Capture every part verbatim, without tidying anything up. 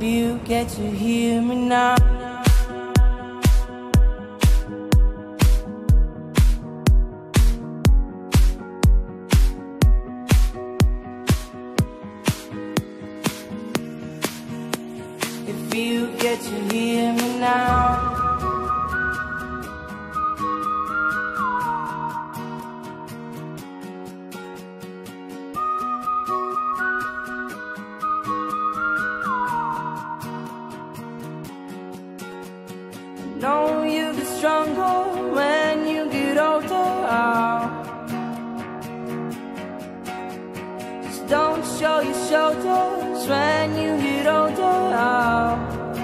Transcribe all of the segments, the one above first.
If you get to hear me now. If you get to hear me now. Know you get stronger when you get older. Just don't show your shoulders when you get older.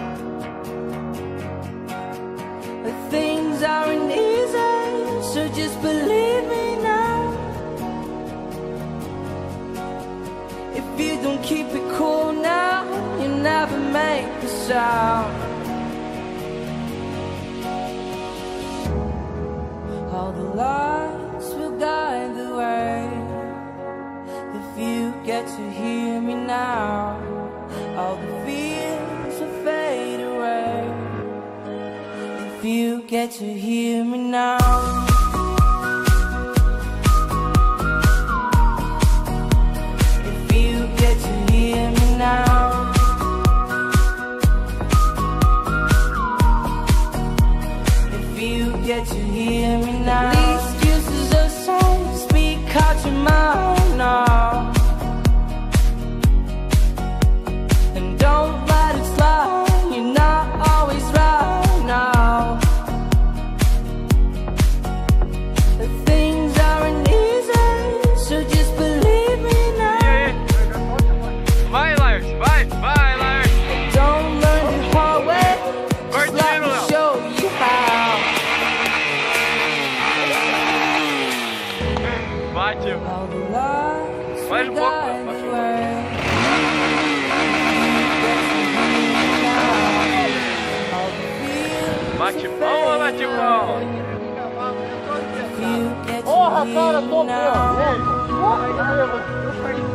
But things aren't easy, so just believe me now. If you don't keep it cool now, you never make a sound. All the lights will guide the way. If you get to hear me now, all the fears will fade away. If you get to hear me now. If you get to hear me now. If you get to hear me now. The excuses are so speak out your mind now. And don't let it slide, you're not always right now. The things aren't easy, so just believe me now. Vai, Lars, vai, vai, Lars. Don't learn the hard way, just let me show you how. Bate. All the lights Mais will um pouco, guide mais the um way. Bate palma, bate palma. You get to Porra, hear cara, me tô now. bem. Porra,